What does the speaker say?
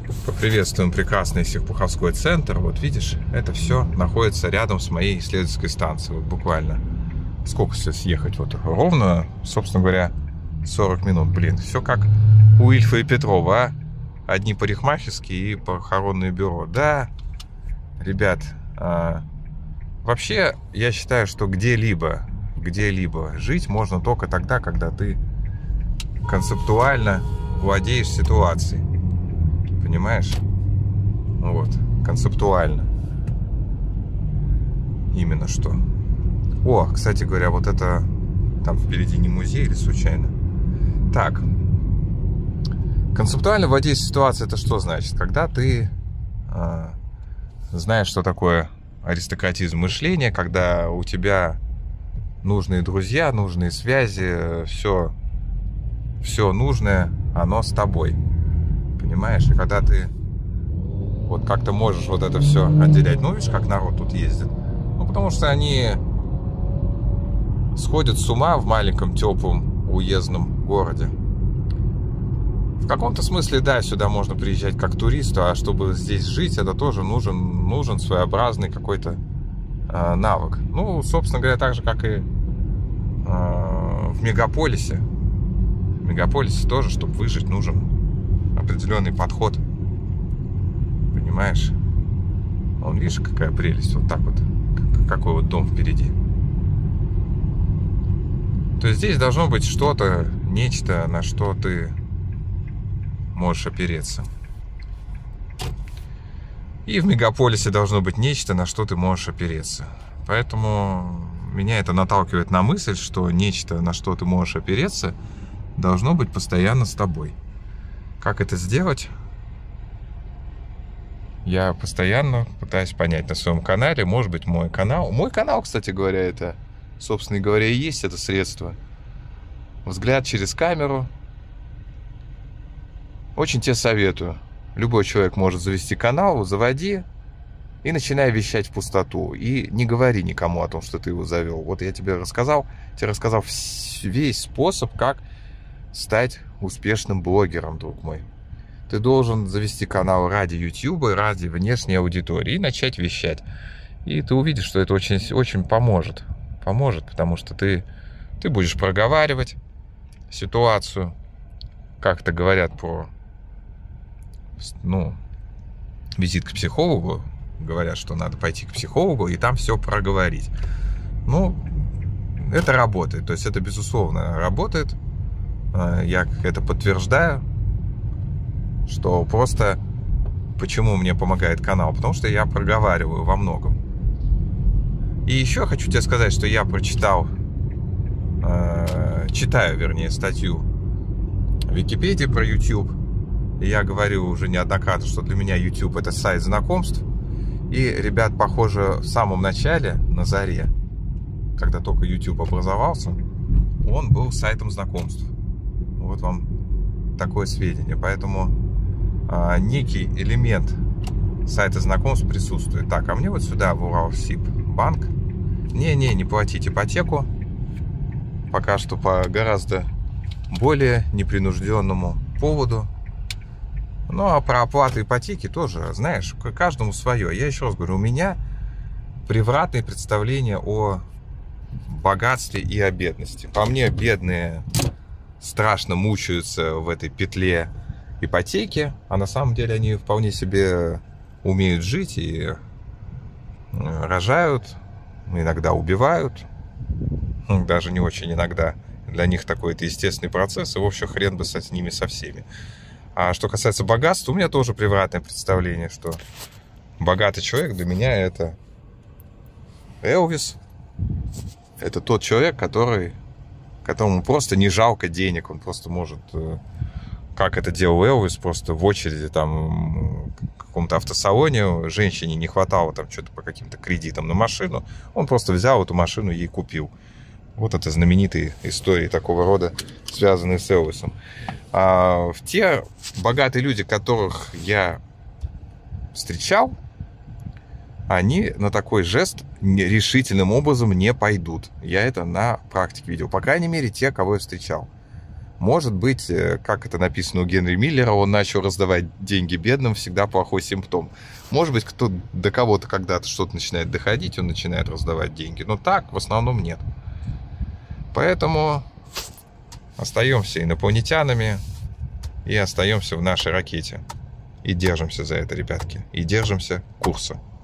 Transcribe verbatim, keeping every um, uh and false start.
Поприветствуем прекрасный Серпуховской центр. Вот видишь, это все находится рядом с моей исследовательской станцией. Вот буквально сколько сейчас ехать? Вот ровно, собственно говоря, сорок минут. Блин, все как у Ильфа и Петрова, а? Одни парикмахерские и похоронное бюро. Да, ребят, а, вообще я считаю, что где-либо, где-либо жить можно только тогда, когда ты концептуально владеешь ситуацией. Понимаешь? Вот, концептуально. Именно что. О, кстати говоря, вот это там впереди не музей или случайно? Так. Концептуально владеть ситуацией — это что значит? Когда ты э, знаешь, что такое аристократизм мышления, когда у тебя нужные друзья, нужные связи, все, все нужное, оно с тобой. Понимаешь? И когда ты вот как-то можешь вот это все отделять. Ну, видишь, как народ тут ездит? Ну, потому что они сходят с ума в маленьком, теплом, уездном городе. В каком-то смысле, да, сюда можно приезжать как туристу, а чтобы здесь жить, это тоже нужен, нужен своеобразный какой-то э, навык. Ну, собственно говоря, так же, как и э, в мегаполисе. В мегаполисе тоже, чтобы выжить, нужен определенный подход. Понимаешь? Вон, видишь, какая прелесть. Вот так вот. Какой вот дом впереди. То есть здесь должно быть что-то, нечто, на что ты можешь опереться. И в мегаполисе должно быть нечто, на что ты можешь опереться. Поэтому меня это наталкивает на мысль, что нечто, на что ты можешь опереться, должно быть постоянно с тобой. Как это сделать? Я постоянно пытаюсь понять на своем канале. Может быть, мой канал... Мой канал, кстати говоря, это, собственно говоря, и есть это средство. Взгляд через камеру. Очень тебе советую. Любой человек может завести канал, заводи и начинай вещать в пустоту. И не говори никому о том, что ты его завел. Вот я тебе рассказал, тебе рассказал весь способ, как стать успешным блогером, друг мой. Ты должен завести канал ради YouTube, ради внешней аудитории и начать вещать. И ты увидишь, что это очень, очень поможет. Поможет, потому что ты, ты будешь проговаривать ситуацию. Как-то говорят про, ну, визит к психологу. Говорят, что надо пойти к психологу и там все проговорить. Ну, это работает. То есть это, безусловно, работает. Я это подтверждаю, что просто почему мне помогает канал, потому что я проговариваю во многом. И еще хочу тебе сказать, что я прочитал, э, читаю, вернее, статью в Википедии про YouTube. И я говорю уже неоднократно, что для меня YouTube — это сайт знакомств. И, ребят, похоже, в самом начале, на заре, когда только YouTube образовался, он был сайтом знакомств. Вот вам такое сведение. Поэтому а, некий элемент сайта знакомств присутствует. Так, а мне вот сюда, в Уралсиббанк. Не-не, не платить ипотеку. Пока что по гораздо более непринужденному поводу. Ну, а про оплату ипотеки тоже, знаешь, каждому свое. Я еще раз говорю, у меня превратные представления о богатстве и о бедности. По мне, бедные страшно мучаются в этой петле ипотеки, а на самом деле они вполне себе умеют жить и рожают, иногда убивают, даже не очень иногда. Для них такой это естественный процесс, и в общем хрен бы с ними со всеми. А что касается богатства, у меня тоже превратное представление, что богатый человек для меня — это Элвис. Это тот человек, который которому просто не жалко денег, он просто может, как это делал Элвис, просто в очереди там в каком-то автосалоне, женщине не хватало там что-то по каким-то кредитам на машину, он просто взял эту машину и ей купил. Вот это знаменитые истории такого рода, связанные с Элвисом. А в те богатые люди, которых я встречал, они на такой жест решительным образом не пойдут. Я это на практике видел. По крайней мере, те, кого я встречал. Может быть, как это написано у Генри Миллера, он начал раздавать деньги бедным, всегда плохой симптом. Может быть, кто, до кого-то когда-то что-то начинает доходить, он начинает раздавать деньги. Но так в основном нет. Поэтому остаемся инопланетянами и остаемся в нашей ракете. И держимся за это, ребятки. И держимся курса.